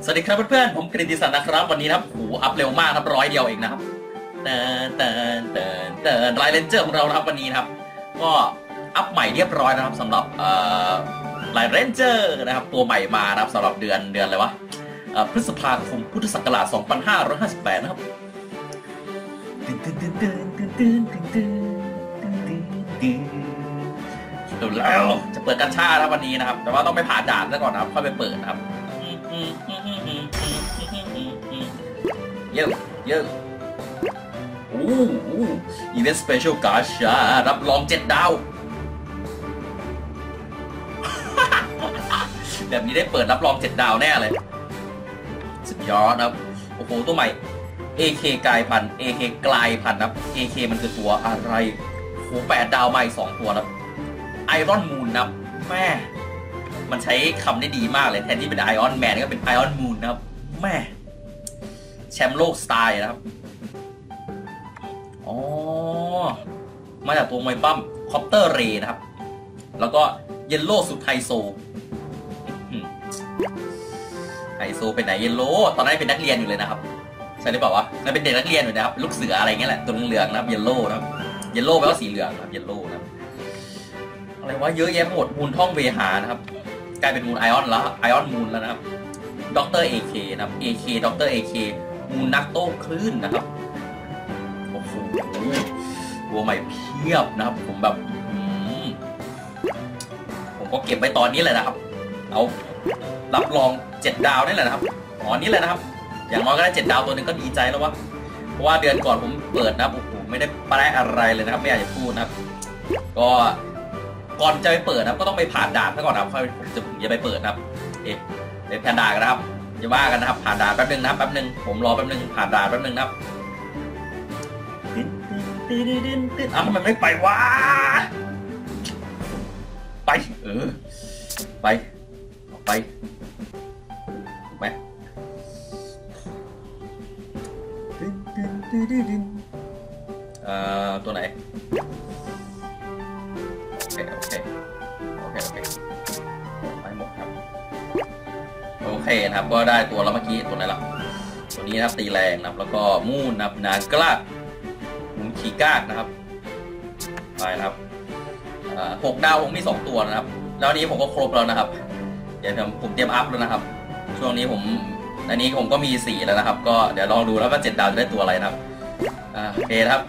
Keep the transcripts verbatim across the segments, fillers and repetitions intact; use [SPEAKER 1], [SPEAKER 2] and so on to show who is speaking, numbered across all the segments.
[SPEAKER 1] สวัสดีครับเพื่อนๆผมกฤติศักดิ์นะครับวันนี้นะครับโอ้อัพเร็วมากครับร้อยเดียวเองนะครับเตินเตินเตินเตินไลน์เลนเจอร์ของเรานะครับวันนี้นะครับก็อัพใหม่เรียบร้อยนะครับสำหรับเอ่อไลน์เลนเจอร์นะครับตัวใหม่มานะครับสำหรับเดือนเดือนอะไรวะพฤษภาคมพุทธศักราชสองพันห้าร้อยห้าสิบแปดนะครับแล้วจะเปิดกัญชาแล้ววันนี้นะครับแต่ว่าต้องไปผ่านด่านซะก่อนนะครับค่อยไปเปิดนะครับเยอะเยอะโอ้โหอีเวนต์สเปเชียลกาชารับรองเจ็ดดาวแบบนี้ได้เปิดรับรองเจ็ดดาวแน่เลยสุดยอดครับโอ้โหตัวใหม่ เอ เค กลายพันธุ์ เอ เค กลายพันธุ์ครับ เอ เค มันคือตัวอะไรโอ้โหแปดดาวใหม่สองตัวครับไอรอนมูนนะแม่มันใช้คำได้ดีมากเลยแทนที่เป็นไอออนแมนก็เป็นไอออนมูนนะครับแม่แชมป์โลกสไตล์นะครับอ๋อมาจากตัวมวยปั้มคอปเตอร์เรย์นะครับแล้วก็เยลโล่สุดไฮโซไฮโซเป็นไหนเยลโล่ตอนนั้นเป็นนักเรียนอยู่เลยนะครับใช่หรือเปล่าวะนั่นเป็นเด็กนักเรียนอยู่นะครับลูกเสืออะไรเงี้ยแหละตัวเหลืองๆนะครับเยลโล่นะครับเยลโล่แปลว่าสีเหลืองนะครับเยลโล่นะครับอะไรวะเยอะแยะหมดมูลท่องเวหานะครับกลายเป็นมูลไอออนแล้วไอออนมูลแล้วนะครับด็อกเตอร์เอเคนะครับ เอ เค ด็อกเตอร์เอเคมูลนักโต้คลื่นนะครับโอ้โหตัวใหม่เพียบนะครับผมแบบผมก็เก็บไว้ตอนนี้เลยนะครับเอารับรองเจ็ดดาวนี่แหละนะครับอ๋อนี่เลยนะครับอย่างน้อยก็ได้เจ็ดดาวตัวหนึ่งก็ดีใจแล้ววะเพราะว่าเดือนก่อนผมเปิดนะครับโอ้โหไม่ได้แปลอะไรเลยนะครับไม่อยากจะพูดนะครับก็ก่อนจะไปเปิดนะครับก็ต้องไปผ่านด่านซะก่อนนะครับค่อยผมจะผมจะไปเปิดนะครับเอ๊ะไปผ่านด่านกันนะครับจะว่ากันนะครับผ่านด่านแป๊บนึงนะครับแป๊บนึงผมรอแป๊บนึงผ่านด่านแป๊บนึงนะครับอ้าวทำไมไม่ไปวะไปเออไปไปถูกไหมเอ่อตัวไหนโอเคโอเคโอเคโอเคไปหมดครับโอเคนะครับก็ได้ตัวแล้วเมื่อกี้ตัวไหนล่ะตัวนี้นะครับตีแรงนะครับแล้วก็มูนนะครับนานกล้าหมุนขี่ก้านะครับไปนะครับหกดาวผมมีสองตัวนะครับแล้วนี้ผมก็ครบแล้วนะครับเดี๋ยวผมเตรียมอัพแล้วนะครับช่วงนี้ผมอันนี้ผมก็มีสี่แล้วนะครับก็เดี๋ยวลองดูแล้วว่าเจ็ดดาวจะได้ตัวอะไรนะครับโอเคครับ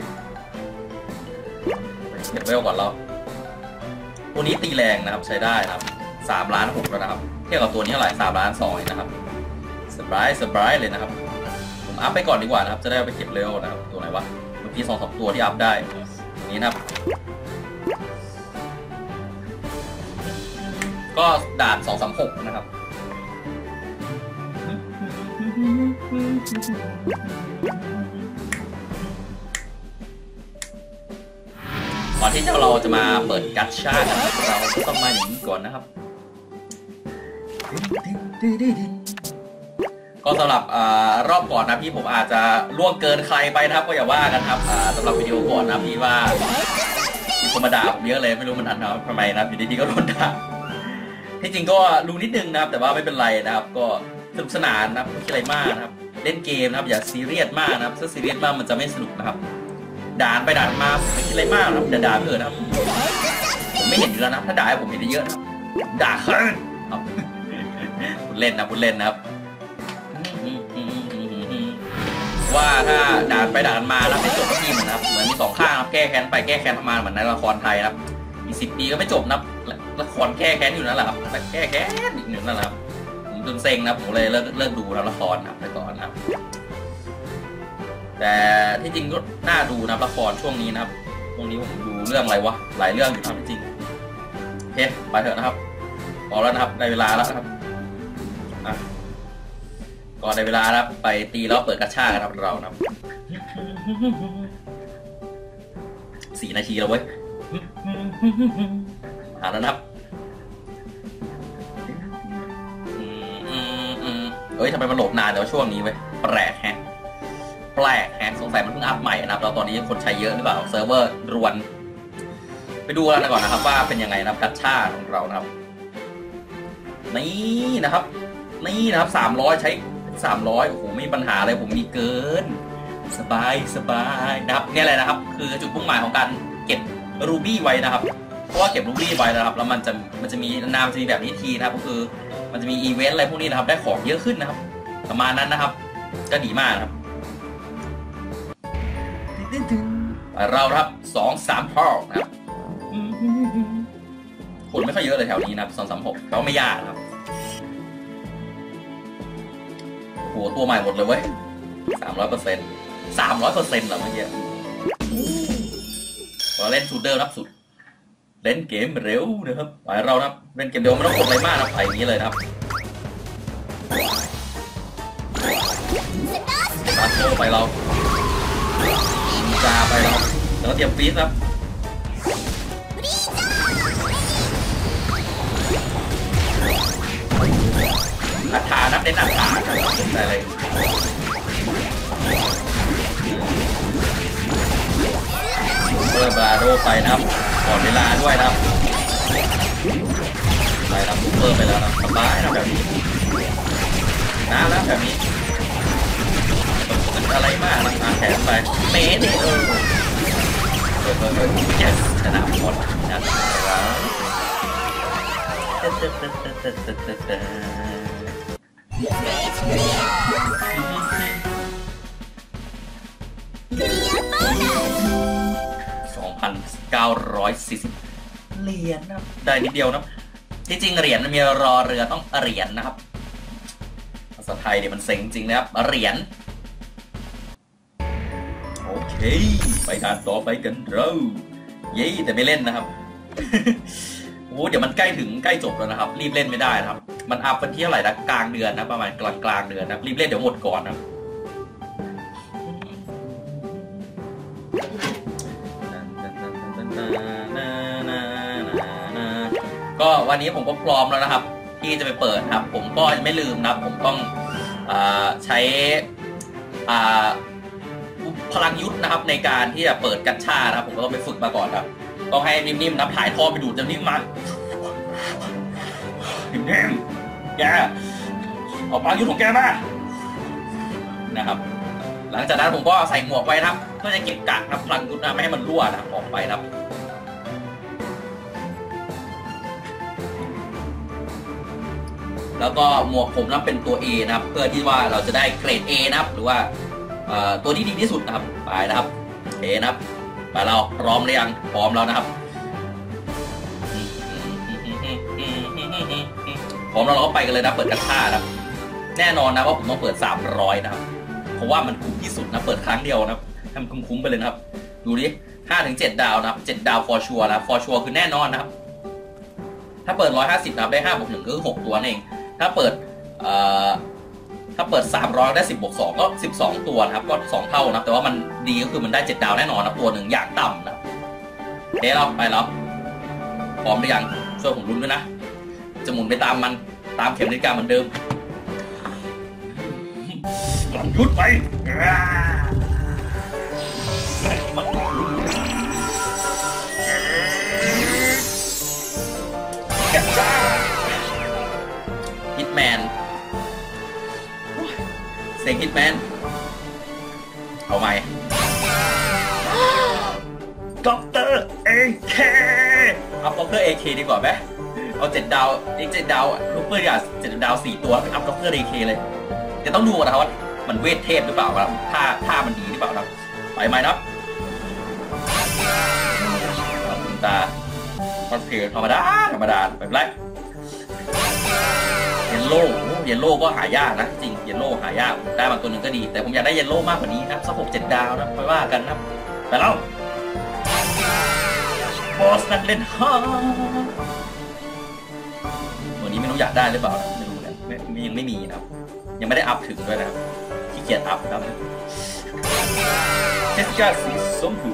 [SPEAKER 1] เก็บเวลก่อนเราตัวนี้ตีแรงนะครับใช้ได้นะครับสามล้านหกแล้วนะครับเทียบกับตัวนี้เท่าไหร่สามล้านสองนะครับสบายสบายเลยนะครับผมอัพไปก่อนดีกว่านะครับจะได้ไปเก็บเร็วนะครับตัวไหนวะเมื่อกี้สองสองตัวที่อัพได้ตัวนี้นะครับก็ด่านสองสามหกนะครับก่อนที่เราจะมาเปิดกัชชากันเราต้องมาอย่างนี้ก่อนนะครับก็สำหรับรอบก่อนนะพี่ผมอาจจะล่วงเกินใครไปนะครับก็อย่าว่ากันครับสำหรับวิดีโอก่อนนะพี่ว่ามีคนมาด่าผมเยอะเลยไม่รู้มันอันทำไมนะอยู่ดีๆก็โดนด่าที่จริงก็รู้นิดนึงนะครับแต่ว่าไม่เป็นไรนะครับก็สนุกสนานนะครับไม่คิดอะไรมากนะครับเล่นเกมนะครับอย่าซีเรียสมากนะครับถ้าซีเรียสมากมันจะไม่สนุกนะครับด่านไปด่านมาไม่คิดอะไรมากนะครับด่าด่าเพื่อนนะครับผมไม่เห็นอยู่แล้วนะถ้าด่าผมเห็นเยอะนะด่าเคินครับพูดเล่นนะพูดเล่นนะครับว่าถ้าด่านไปด่านมาแล้วไม่จบก็ทีมันนะครับเหมือนมีสองข้างครับแก้แค้นไปแก้แค้นมาเหมือนในละครไทยนะครับอีกสิบปีก็ไม่จบนะละครแก้แค้นอยู่นั่นแหละครับแต่แก้แค้นอีกหนึ่งนั่นแหละครับผมจนเซ็งนะผมเลยเลิกเลิกดูละครครับไปก่อนนะครับแต่ที่จริงก็น่าดูนะละครช่วงนี้นะครับช่วงนี้ผมดูเรื่องอะไรวะหลายเรื่องอยู่นะที่จริงโอเคไปเถอะนะครับพอแล้วนะครับได้เวลาแล้วนะครับอ่ะก่อนได้เวลานะครับไปตีแล้วเปิดกระชากครับเรานะครับสี่นาทีแล้วเว้ยหาแล้วนะครับเอ้ยทำไมมันโหลดนานเดี๋ยวช่วงนี้เว้ยแปลกแฮะแปลกแฮะสงสัยมันเพิ่งอัพใหม่นะครับแล้วตอนนี้คนใช้เยอะหรือเปล่าเซิร์ฟเวอร์รวนไปดูกันก่อนนะครับว่าเป็นยังไงนะครับกัชชาของเรานะครับนี่นะครับนี่นะครับสามร้อยใช้สามร้อยโอ้โหไม่มีปัญหาเลยผมมีเกินสบายสบายนะครับเนี่ยแหละนะครับคือจุดมุ่งหมายของการเก็บรูบี้ไว้นะครับเพราะว่าเก็บรูบี้ไว้นะครับแล้วมันจะมันจะมีนามจะมีแบบนี้ทีนะครับก็คือมันจะมีอีเวนต์อะไรพวกนี้นะครับได้ของเยอะขึ้นนะครับประมาณนั้นนะครับก็ดีมากครับเราครับสองสามพ่อนะครับคนไม่ค่อยเยอะเลยแถวนี้นะครับสองสามหกก็ไม่ยากครับโหตัวใหม่หมดเลยเว้ยสามร้อยเปอร์เซ็นต์สามร้อยเปอร์เซ็นต์เหรอเมื่อกี้เราเล่นสูตรเดิมครับสุดเล่นเกมเร็วนะครับไปเราครับเล่นเกมเร็วไม่ต้องกดอะไรมากนะไปอย่างนี้เลยครับตาโตไปเราจาไปเราแล้วก็เตรียมฟรีซครับอัฐานับเน้นอัฐาได้เลยเปิดบาโดไปนะครับก่อนเวลาด้วยนะครับไปรับซุปเปอร์ไปแล้วนะสบายนะแบบนี้น้ำแล้วแบบนี้ต้องอะไรมากนะแขนไปเมสเออเออเออเออเจสชนะหมดนะครับสองพันเก้าร้อยสี่สิบเหรียญนะได้นิดเดียวนะที่จริงเหรียญมันมีรอเรือต้องเหรียญนะครับภาษาไทยเนี่ยมันเซ็งจริงนะครับเหรียญโอเคไปการต่อไปกันเราเย้แต่ไม่เล่นนะครับโอ้เดี๋ยวมันใกล้ถึงใกล้จบแล้วนะครับรีบเล่นไม่ได้นะครับมันอัพเป็นที่เท่าไหร่นะกลางเดือนนะประมาณกลางกลางเดือนนะรีบเล่นเดี๋ยวหมดก่อนนะก็วันนี้ผมก็พร้อมแล้วนะครับที่จะไปเปิดครับผมก็จะไม่ลืมนะครับผมต้องใช้พลังยุทธนะครับในการที่จะเปิดกัญชานะครับผมก็ต้องไปฝึกมาก่อนครับต้องให้นิ่มๆนะถ่ายทอดไปดูดจะนิ่มมานิ่มๆแกเอาพลังยุทธของแกมานะครับหลังจากนั้นผมก็ใส่หมวกไว้นะครับเพื่อจะเก็บกักนะพลังยุทธนะไม่ให้มันรั่วนะออกไปนะครับแล้วก็หมวกผมนั้นเป็นตัว A นะครับเพื่อที่ว่าเราจะได้เกรด A นะครับหรือว่าตัวที่ดีที่สุดนะครับไปนะครับเอนะครับไปเราพร้อมหรือยังพร้อมแล้วนะครับพร้อมแล้วเราก็ไปกันเลยนะเปิดกระท่านะครับแน่นอนนะว่าผมต้องเปิดสามร้อยนะครับเพราะว่ามันคุ้มที่สุดนะเปิดครั้งเดียวนะครับทำคุ้มๆไปเลยนะครับดูดิห้าถึงเจ็ดดาวนะครับเจ็ดดาวฟอร์ชัวร์นะฟอร์ชัวร์คือแน่นอนนะครับถ้าเปิดหนึ่งร้อยห้าสิบนะครับได้ห้าบวกหนึ่งก็คือหกตัวนั่นเองถ้าเปิดเอ่อถ้าเปิดสามร้อยได้สิบบวกสองก็สิบสองตัวนะครับก็สองเท่านะแต่ว่ามันดีก็คือมันได้เจ็ดดาวแน่นอนนะตัวหนึ่งอย่างต่ำนะเดี๋ยวเราไปแล้วพร้อมหรือยังช่วยผมลุ้นด้วยนะจะหมุนไปตามมันตามเข็มนาฬิกาเหมือนเดิมหลังยุดไปฮิตแมนเซ็งฮิตแมนเอาไหมด็อกเตอร์เอเคเอาด็อกเตอร์เอเคดีกว่าไหมเอาเจ็ดดาวอีกเจ็ดดาวลูกเพื่อนอยากเจ็ดดาวสี่ตัวอัพด็อกเตอร์เอเคเลยจะต้องดูนะครับว่ามันเวทเทพหรือเปล่าครับท่าท่ามันดีหรือเปล่าครับไปไหมครับตาคอนเทนต์ธรรมดาธรรมดาไปไรเยลโล่เยลโล่ก็หายากนะจริงเยลโล่หายากได้มาตัวหนึ่งก็ดีแต่ผมอยากได้เยลโล่มากกว่านี้ครับสักหกเจ็ดดาวนะไปว่ากันนะไปแล้วบอสนักเล่นฮ่าตัวนี้ไม่รู้อยากได้หรือเปล่าไม่รู้นะยังไม่มีนะครับยังไม่ได้อัพถึงด้วยนะครับขี้เกียจอัพครับเทสการ์สีส้มผู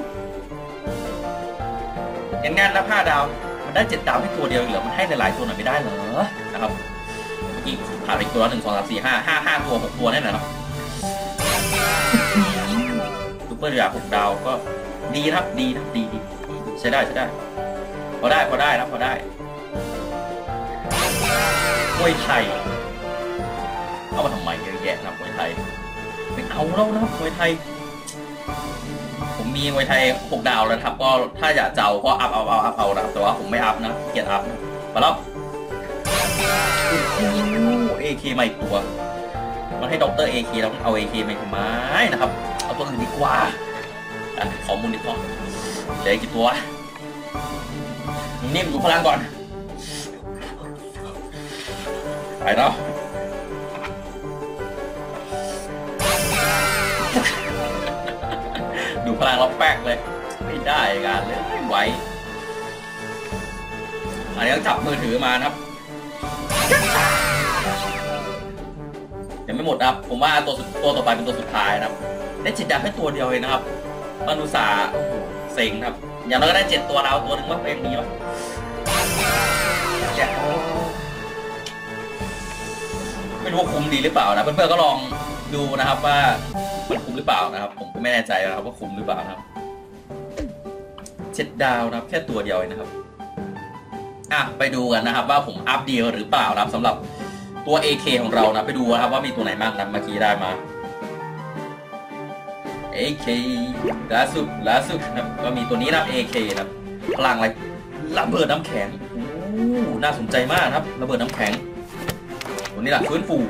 [SPEAKER 1] เห็นงานรับห้าดาวมันได้เจ็ดดาวที่ตัวเดียวเหรอมันให้หลายๆตัวหน่อยไม่ได้เหรอนะครับอีกผ่านไปตัวหนึ่งสองสามสี่ห้าห้าห้าตัวหกตัวแน่นอนครับซุปเปอร์ดาวหกดาวก็ดีครับดีนะดีดีใช้ได้ใช้ได้พอได้พอได้นะพอได้กล้วยไข่เข้ามาทำไมเยอะแยะนะมวยไทยไม่เอาแล้วนะมวยไทยผมมีมวยไทยหกดาวแล้วครับก็ถ้าอยากเจ้าก็อัพเอาเอาอัพเอานะแต่ว่าผมไม่อัพนะเกียรอัพมาแล้วเอเคใหม่ตัวมันให้ด็อกเตอร์เอเคแล้วเอาเอเคไปทำไมนะครับเอาตัวอื่นดีกว่าอ่ะขอมูลนิธิเหลือกี่ตัวนิ่มดูพลังก่อนไปเนาะดูพลังเราแป๊กเลยไม่ได้กันเลยไม่ไหวอันนี้ต้องจับมือถือมานะครับยังไม่หมดนะครับผมว่าตัวตัวต่อไปเป็นตัวสุดท้ายนะครับได้จิตดาแค่ตัวเดียวเองนะครับมนุษย์โอ้โหเซ็งครับอย่างน้อยก็ได้เจ็ดตัวดาวตัวหนึ่งว่าเป็นดีวะไม่รู้ว่าคุ้มดีหรือเปล่านะเพื่อนๆก็ลองดูนะครับว่ามันคุ้มหรือเปล่านะครับผมก็ไม่แน่ใจนะครับว่าคุ้มหรือเปล่านะครับเจ็ดดาวนะครับแค่ตัวเดียวเองนะครับอ่ะไปดูกันนะครับว่าผมอัพดีหรือเปล่านะครับสำหรับตัว เอ เค ของเรานะไปดูนะครับว่ามีตัวไหนบ้างนะเมื่อกี้ได้มา เอ เค ล่าสุดล่าสุดนะก็มีตัวนี้นะ เอ เค นะพลังอะไรระเบิดน้ำแข็งโอ้น่าสนใจมากครับระเบิดน้ำแข็งตัวนี้แหละฟื้นฟู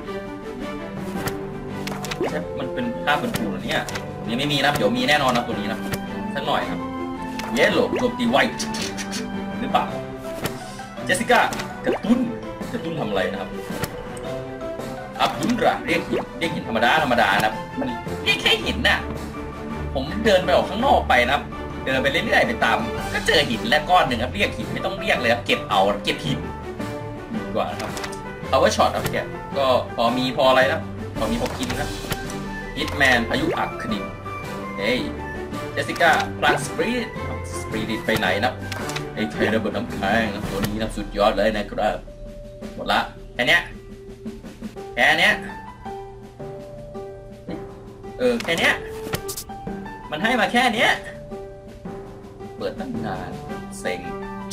[SPEAKER 1] มันเป็นค่าฟื้นฟูเหรอเนี่ยนี่ไม่มีนะเดี๋ยวมีแน่นอนนะตัวนี้นะสักหน่อยครับเยลโล่โจมตีไวหรือเปล่าเจสสิก้ากระตุ้นกระตุ้นทำอะไรนะครับอับดุลระเรียกหินเรียกหินธรรมดาธรรมดานะมันเรียกแค่หินน่ะผมเดินไปออกข้างนอกไปนะครับเดินไปเรื่อยๆไปตามก็เจอหินและก้อนหนึ่งครับเรียกหินไม่ต้องเรียกเลยครับเก็บเอาเก็บหินดีกว่าครับเอาไว้ช็อตครับแกก็พอมีพออะไรนะพอมีพอกินนะฮิตแมนพายุอัคนิมเฮ้ยเจสสิก้าพลังสปรีดสปรีดไปไหนนะไอ้ไทยระเบิดน้ำแข็งตัวนี้นะสุดยอดเลยนะครับหมดละแค่นี้แค่นี้เออแค่นี้มันให้มาแค่นี้เปิดตั้งนานเซ็ง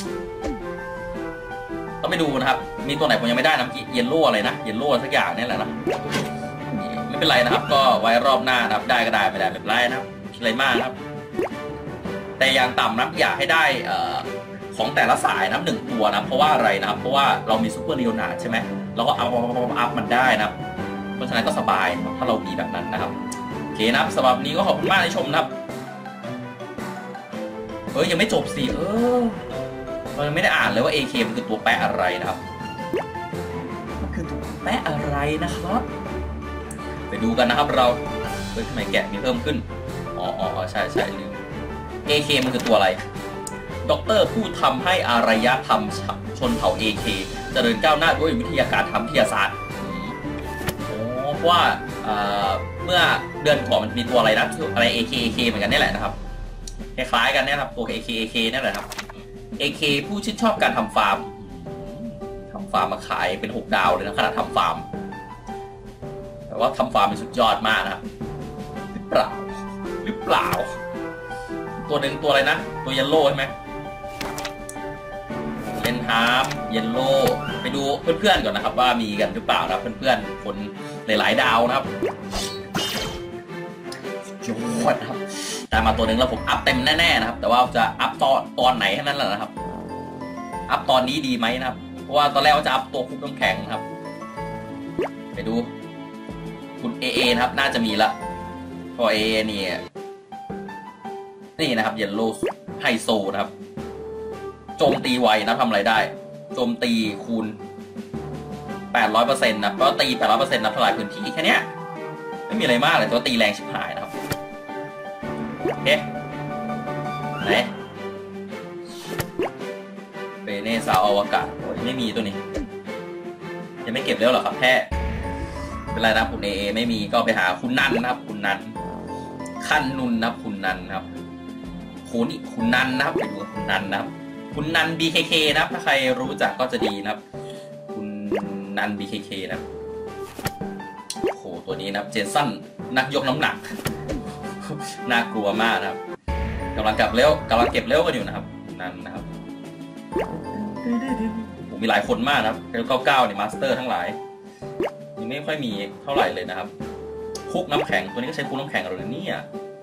[SPEAKER 1] ต้องไปดูนะครับมีตัวไหนผมยังไม่ได้นะเยลโล่อะไรนะเยลโล่สักอย่างนี่แหละนะไม่เป็นไรนะครับก็ไว้รอบหน้านะครับได้ก็ได้ไม่ได้ไม่เป็นไรนะครับอะไรมากครับแต่อย่างต่ำนะอยากให้ได้ของแต่ละสายนะหนึ่งตัวนะเพราะว่าอะไรนะครับเพราะว่าเรามีซูเปอร์เรียวนาใช่ไหมเราก็เอาอัพมันได้นะครับเพราะฉะนั้นก็สบายถ้าเรามีแบบนั้นนะครับโอเคนะครับสำหรับนี้ก็ขอบคุณมากที่ชมนะครับเฮ้ยยังไม่จบสิเออมันไม่ได้อ่านเลยว่า เอ เค มันคือตัวแปะอะไรนะครับมันคือตัวแปะอะไรนะครับไปดูกันนะครับเราเฮ้ยทำไมแกะมีเพิ่มขึ้นอ๋ออ๋อใช่ใช่ลืม เอ เค มันคือตัวอะไรด็อกเตอร์ผู้ทำให้อารยธรรมชนเผ่า เอ เค เจริญก้าวหน้าด้วยวิทยาการทางวิทยาศาสตร์โอ้เพราะว่าเมื่อเดือนก่อนมันมีตัวอะไรนะอะไร เอ เค เอ เค เหมือนกันนี่แหละนะครับคล้ายๆกันนี่ครับตัว เอ เค เอ เค นี่แหละครับ เอ เค ผู้ชื่นชอบการทำฟาร์มทำฟาร์มมาขายเป็นหกดาวเลยนะขนาดทำฟาร์มแต่ว่าทำฟาร์มเป็นสุดยอดมากนะครับหรือเปล่าหรือเปล่าตัวหนึ่งตัวอะไรนะตัวเยลโล่ใช่ไหมเลนฮาร์ฟเยลโล่ไปดูเพื่อนๆก่อนนะครับว่ามีกันหรือเปล่านะเพื่อนๆคนหลายๆดาวนะครับยอดครับแต่มาตัวหนึ่งแล้วผมอัพเต็มแน่ๆนะครับแต่ว่าจะอัพตอนตอนไหนแค่นั้นแหละนะครับอัพตอนนี้ดีไหมนะครับเพราะว่าตอนแรกว่าจะอัพตัวคุกน้ำแข็งนะครับไปดูคุณเอเอนะครับน่าจะมีละพอเอเอนี่นี่นะครับเยลโล่ไฮโซนะครับโจมตีไวนะทำอะไรได้โจมตีคูณ แปดร้อยเปอร์เซ็นต์ นะก็ตี แปดร้อยเปอร์เซ็นต์ นะทลายพื้นที่แค่นี้ไม่มีอะไรมากเลยตัวตีแรงชิบหายนะครับโอเคไหนเปเน่ซาอวกาศโอ้ยไม่มีตัวนี้ยังไม่เก็บแล้วหรอครับแพ้เป็นไรนะคุณเอไม่มีก็ไปหาคุณนันนะครับคุณนันคันนุนนะครับคุณนันครับคุณคุณนันนะครับไปดูคุณนันนะครับคุณนัน บี เค เค นะครับถ้าใครรู้จักก็จะดีนะครับคุณนัน บี เค เค นะโอ้โหตัวนี้นะครับเจนสันนักยกน้ำหนักน่ากลัวมากนะครับกำลังกลับเร็วกำลังเก็บเร็วกันอยู่นะครับนั่นนะครับผมมีหลายคนมากนะครับเก้าเก้าเนี่ยมาสเตอร์ทั้งหลายมีไม่ค่อยมีเท่าไหร่เลยนะครับคุกน้ำแข็งตัวนี้ก็ใช้คุกน้ำแข็งหรือเนี่ย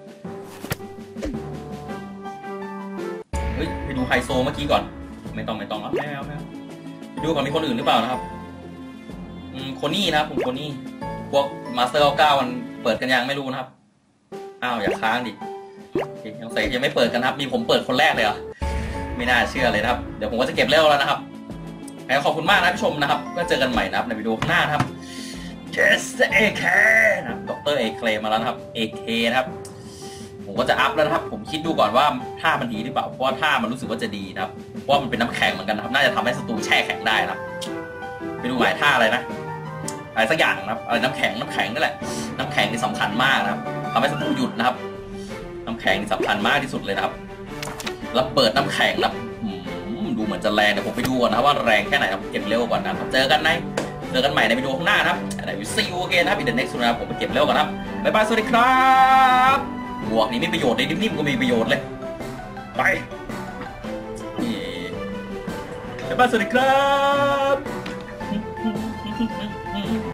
[SPEAKER 1] เฮ้ยไปดูไฮโซเมื่อกี้ก่อนไม่ต้องไม่ต้องแล้วไม่เอาไม่เอาไปดูก่อนมีคนอื่นหรือเปล่านะครับอืมโคนี่นะครับผมโคนี่พวกมาสเตอร์เก้ามันเปิดกันยังไม่รู้นะครับอ้าวอย่าค้างดิยังใส่ยังไม่เปิดกันครับมีผมเปิดคนแรกเลยเหรอไม่น่าเชื่อเลยนะครับเดี๋ยวผมก็จะเก็บเร็วแล้วนะครับขอบคุณมากนะผู้ชมนะครับก็เจอกันใหม่นะครับในวิดีโอข้างหน้าครับ Yes เอ เค นะครับดรเอเคมาแล้วนะครับ เอ เค นะครับผมก็จะอัพแล้วนะครับผมคิดดูก่อนว่าท่ามันดีหรือเปล่าเพราะว่าท่ามันรู้สึกว่าจะดีนะครับเพราะมันเป็นน้ำแข็งเหมือนกันนะครับน่าจะทำให้ศัตรูแช่แข็งได้นะครับไปดูหมายท่าอะไรนะอะไรสักอย่างนะครับอะไรน้ำแข็งน้ำแข็งนั่นแหละน้ำแข็งนี่สำคัญมากนะครับทำให้ศัตรูหยุดนะครับน้ำแข็งนี่สำคัญมากที่สุดเลยนะครับแล้วเปิดน้ำแข็งนะครับดูเหมือนจะแรงเดี๋ยวผมไปดูก่อนนะว่าแรงแค่ไหนครับเก็บเร็วก่อนนะครับเจอกันในเจอกันใหม่ในวิดีโอข้างหน้านะครับในวิซีโอเกนนะครับ in the next นะครับผมไปเก็บเร็วก่อนครับบ๊ายบายสวัสดีครับหมวกนี้มีประโยชน์ในนิ่มๆก็มีประโยชน์เลยไปบ๊ายบายสวัสดีครับ